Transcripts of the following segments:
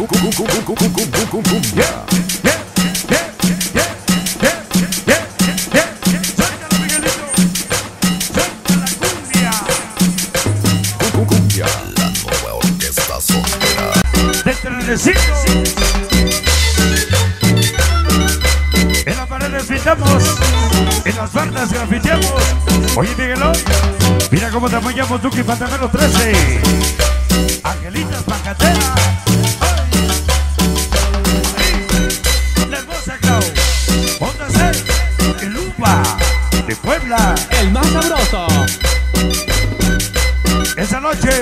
En las paredes pintamos, en las bardas grafiteamos. Oye, Miguelón, mira cómo te apoyamos, Duki Pantamero 13. Angelitas Pacatera. La hermosa Clau. Onda C, el Lupa, de Puebla. El más sabroso. Esa noche,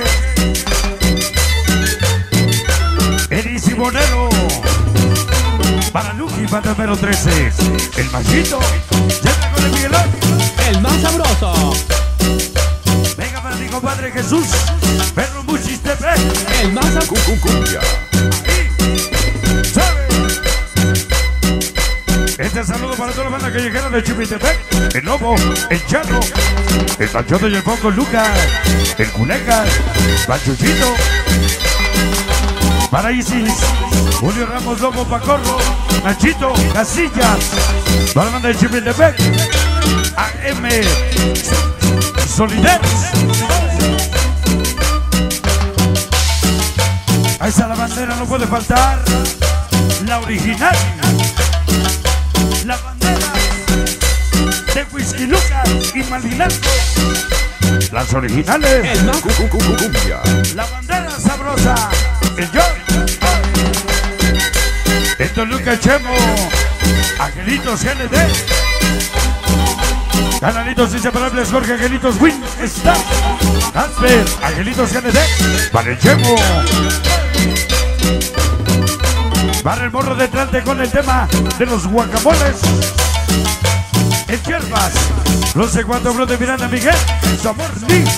Eddie Simonero. Para Luki Pantamero 13. El Machito. Llega con el Miguelón. El más sabroso. Venga para mi compadre Jesús. Perro Muchis TV. El más sabroso. Cumbia. ¿Sabe? Este saludo para toda la banda callejera de Chipitepec. El Lobo, el Charro, el Panchote y el Poco Lucas, el Cuneca, Panchuchito. Para Isis, Julio Ramos, Lobo, Pacorro, Nachito, Casillas. Para la banda de Chipitepec. AM Solidares. A esa la bandera no puede faltar. La original. La bandera de Whisky Lucas y Malinalco. Las originales. El más cumbia. La bandera sabrosa. El John. El Toluca Chemo. Angelitos GND. Canalitos inseparables, Jorge Angelitos Win está. Asper, Angelitos GND. Para el Chemo. Para el morro de trante con el tema de los guacamoles. El Yerbas. Los C4 Bro de Miranda Miguel. Sabor Liz.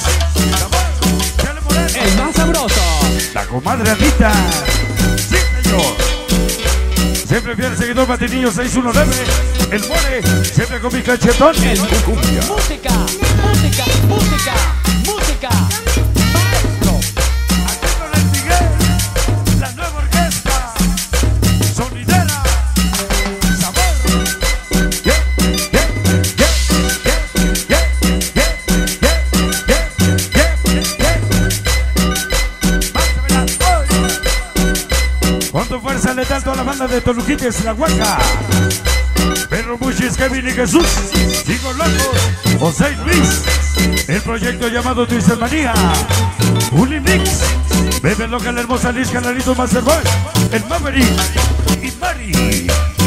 El más sabroso. La comadre Anita. Sí, señor. Siempre fiel seguidor Matinillo 619. El More, siempre con mi cachetón. El cumbia. Música, música, música, música. Maestro. Aquí con el Miguel, la nueva orquesta. Sonidera. Sabor. Con tu fuerza letal toda la banda de Toluquites, La Huaca. Perro Muchis, Kevin y Jesús. Chicos Locos, José Luis. El proyecto llamado Twister Manía. Unimix. Bebe Loca, la hermosa Liz, Canalito Masterboy. El Maverick y Mari.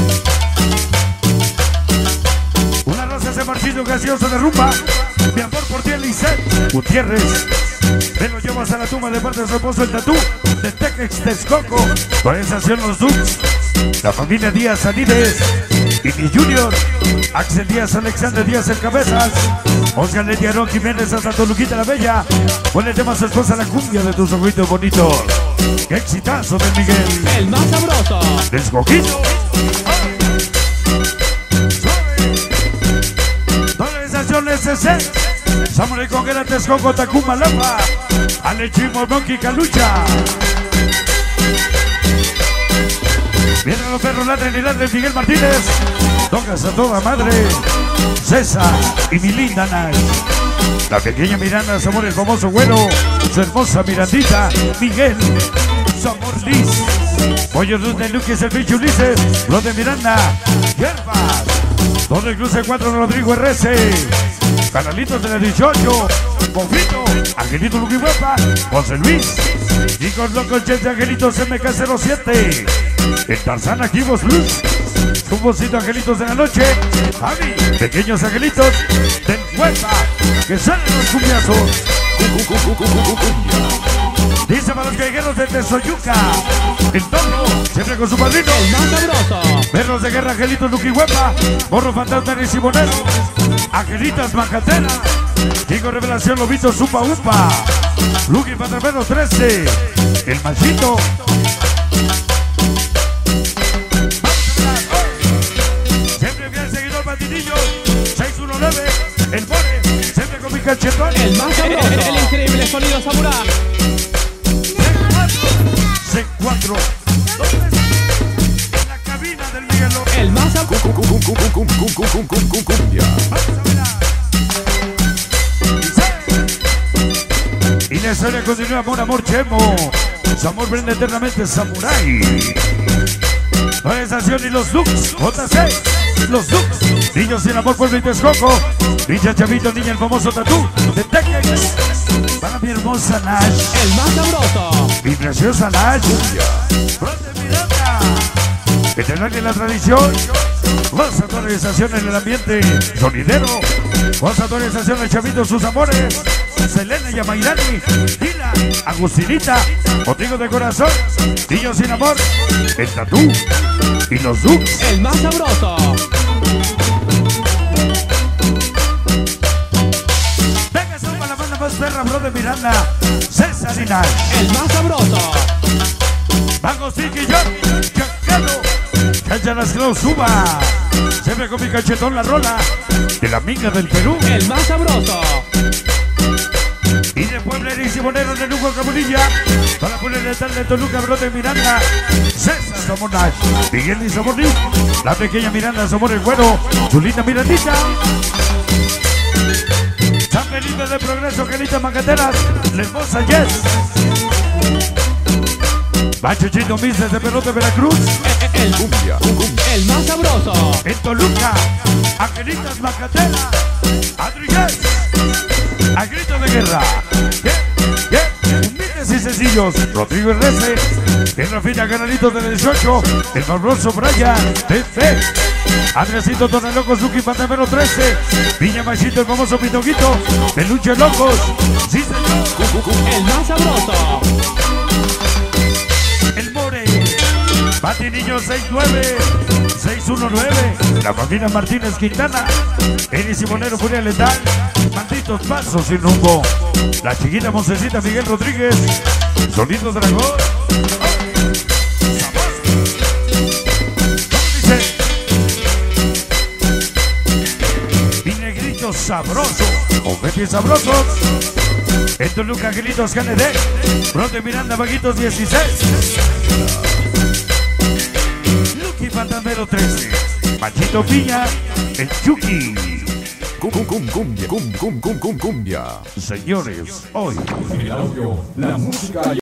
Una rosa se marchito gaseoso de rumba. Mi amor por ti, Elisette Gutiérrez. Me lo llevas a la tumba de parte de su esposo, el Tatú. De Tex Texcoco. Organización Los Dukes. La familia Díaz Anides. Y mi Junior, Axel Díaz, Alexander Díaz, el Cabezas, Oscar Letiarón Jiménez, hasta Toluquita la Bella. Ponle tema a su esposa, la cumbia de tus ojitos bonitos. ¡Qué exitazo de Miguel! El más sabroso. Descoquito. Organización SC. Samurai Conguera, Texcoco, Tacuma, Lapa. Alechimo, Monkey, Calucha. Vienen los perros, ladren y ladren, Miguel Martínez. Tocas a toda madre. César y mi linda Nay. La pequeña Miranda, Samor, el famoso güero. Su hermosa Mirandita, Miguel. Samor Liz. Pollo Luz de Luquis, el bicho Ulises. Lo de Miranda, Yerbas. Torre Cruz 4, Rodrigo RS. Canalitos de la 18. Confito, Angelito Luquihuepa, José Luis. Chicos Locos, Jet de Angelitos MK07. El Tarzán Activos Plus. Un bocito Angelitos de la noche. Javi, pequeños angelitos del Huepa. Que salen los cumbiazos. Dice para los callejeros de Tezoyuca. El Tono, siempre con su padrino. El más sabroso. Perros de guerra, Angelitos Luquihuepa. Morro Fantasma y Simonero. Angelitas Macatera. Chico Revelación, Lobito Supa Upa. Luqui Pantamero 13. El Machito. Siempre fiel seguidor Matinillo 619. El More, siempre con mi cachetón. El más sabroso. El increíble sonido Samurai. C4 Cumbia. Y la historia continúa, amor Chemo. Su amor prende eternamente, Samurai. Organización y los Dux, JC, los Dux. Niños sin amor, pueblo y Texcoco. Niña Chavito, niña el famoso tatú de Tex. Para mi hermosa Nash. El más sabroso. Mi preciosa Nash. Fronte Miranda. Veterinaria en la tradición. Más autorización en el ambiente sonidero. Más autorización el Chavito, sus amores. Selena y Amairani. Dila, Agustinita. Motivo de corazón. Niños sin amor. El tatú. Y los Dux. El más sabroso. Venga, suma la banda más perra, bro de Miranda. César y Nash. El más sabroso. Vamos, Tiki, yo. Chacalo. Cacha las Claus, suba. Siempre con mi cachetón la rola. De la minga del Perú. El más sabroso. Y de Puebla y Simonero de Lugo Camunilla. Para poner el tal de Toluca, brote Miranda. César somos Nash. Miguel y somos Nick. La pequeña Miranda somos el güero. Su linda Mirandita. San Felipe de Progreso, Canita Macateras. La hermosa Yes. Machuchito Mises de Pelote, Veracruz. El más sabroso. En Toluca, Angelitas Macatera. Adri Yes. A grito de guerra. Humildes y sencillos. Rodrigo R.C. En Rafina, Canalitos del 18. El famoso Brian. F. Andresito Tonelocos, Lucky Pantamero 13. Viña Machito, el famoso Pitoquito. Peluche Locos. Sí, señor. El más sabroso. El More. Pati Niño 69. 619. La familia Martínez Quintana. Eddie Simonero, Furia Letal. Malditos pasos sin rumbo. La chiquita Moncecita, Miguel Rodríguez. Sonido Dragón. Dice. Mi negrito sabroso. Confetis sabrosos. En Toluca, Angelitos GND. Brote Miranda, Vaguitos 16. Lucky Pantamero 13. Machito Piña. El Chucky. Cumbia. Señores, hoy El audio, la música.